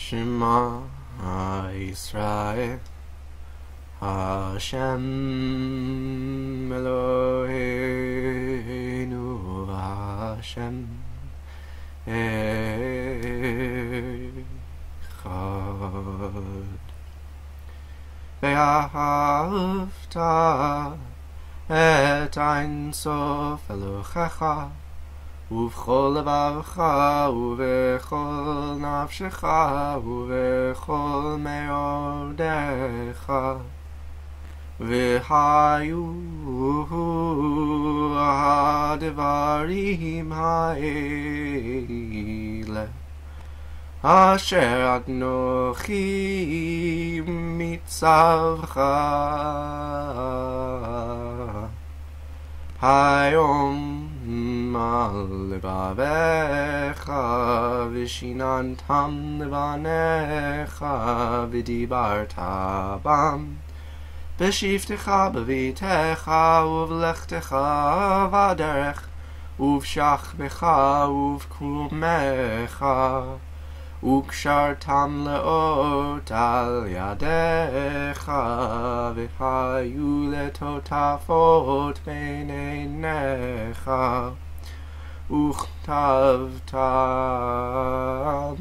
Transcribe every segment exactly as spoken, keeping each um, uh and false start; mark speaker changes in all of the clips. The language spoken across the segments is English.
Speaker 1: Shema Yisrael Hashem Eloheinu Hashem Echad Vahafta et Ein Sof Elohecha ובכל לבבך ובכל נפשך ובכל מאודך והיו הדברים האלה אשר אנוכי מצווך היום על לבביך ושיננתם לבניך ודיברת בם בשבתך בביתך ובלכתך בדרך ובשכבך ובקומך וקשרתם לאות על ידיך והיו לטוטפות בין עיניך וכתבתם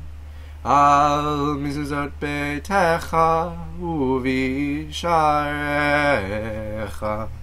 Speaker 1: על מזוזות ביתך ובשעריך